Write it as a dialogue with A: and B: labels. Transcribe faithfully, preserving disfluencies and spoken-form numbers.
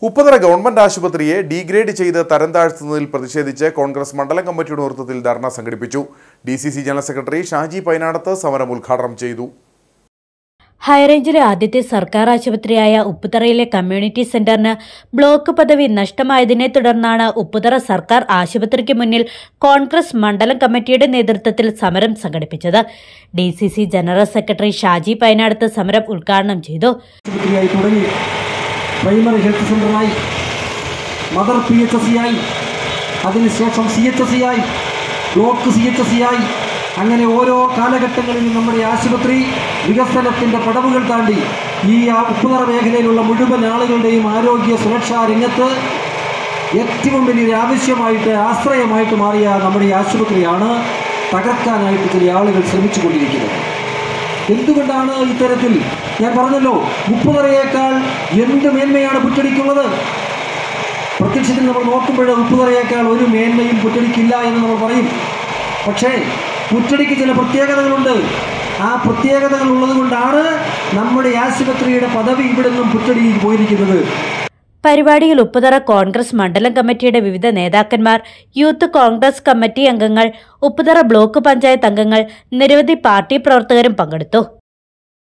A: Upputhara government ആശുപത്രിയെ degrade ചെയ്ത് തരം താഴ്ത്തുന്നതിൽ പ്രതിഷേധിച്ച് കോൺഗ്രസ് മണ്ഡലം കമ്മിറ്റിയുടെ നേതൃത്വത്തിൽ ധർണ സംഘടിപ്പിച്ചു. D C C general secretary Shaji Painadath സമരം ഉദ്ഘാടനം ചെയ്തു.
B: ഹൈറേഞ്ചിലെ ആദ്യത്തെ സർക്കാർ ആശുപത്രിയായ ഉപ്പുതറയിലെ കമ്മ്യൂണിറ്റി സെന്ററിന് ബ്ലോക്ക് പദവി നഷ്ടമായതിനെ തുടർന്നാണ് ഉപ്പുതറ സർക്കാർ ആശുപത്രിക്ക് മുന്നിൽ കോൺഗ്രസ് മണ്ഡലം കമ്മിറ്റിയുടെ നേതൃത്വത്തിൽ സമരം സംഘടിപ്പിച്ചത്. D C C general secretary Shaji Painadath സമരം ഉദ്ഘാടനം ചെയ്തു.
C: പ്രൈമറി ഹെൽത്ത് സെൻ്ററായി, mother P H S C ആയി, അതിനുശേഷം സി എച്ച് എസ് സി ആയി, block C H S C ആയി, അങ്ങനെ ഓരോ കാലഘട്ടങ്ങളിലും നമ്മുടെ ആശുപത്രി വികസനത്തിൻ്റെ പടവുകൾ താണ്ടി ഈ ഉപ്പുതറ മേഖലയിലുള്ള മുഴുവൻ ആളുകളുടെയും ആരോഗ്യ സുരക്ഷാ രംഗത്ത് ഏറ്റവും വലിയൊരു ആവശ്യമായിട്ട് ആശ്രയമായിട്ട് മാറിയ നമ്മുടെ ഈ ആശുപത്രിയാണ് തകർക്കാനായിട്ട് ചില ആളുകൾ ശ്രമിച്ചുകൊണ്ടിരിക്കുന്നത്. എന്തുകൊണ്ടാണ് ഇത്തരത്തിൽ? ഞാൻ പറഞ്ഞല്ലോ, ഉപ്പുതറയേക്കാൾ എന്ത് മേന്മയാണ് പുറ്റടിക്കുള്ളത്? പ്രത്യക്ഷത്തിൽ നമ്മൾ നോക്കുമ്പോൾ ഉപ്പുതറയേക്കാൾ ഒരു മേന്മയും പുറ്റടിക്കില്ല എന്ന് നമ്മൾ പറയും. പക്ഷേ പുറ്റടിക്ക് ചില പ്രത്യേകതകളുണ്ട്. ആ പ്രത്യേകതകൾ ഉള്ളത് കൊണ്ടാണ് നമ്മുടെ ആശുപത്രിയുടെ പദവി ഇവിടെ നിന്നും പുറ്റടിയിൽ പോയിരിക്കുന്നത്.
B: പരിപാടിയിൽ ഉപ്പുതറ കോൺഗ്രസ് മണ്ഡലം കമ്മിറ്റിയുടെ വിവിധ നേതാക്കന്മാർ, യൂത്ത് കോൺഗ്രസ് കമ്മിറ്റി അംഗങ്ങൾ, ഉപ്പുതറ ബ്ലോക്ക് പഞ്ചായത്ത് അംഗങ്ങൾ, നിരവധി പാർട്ടി പ്രവർത്തകരും പങ്കെടുത്തു.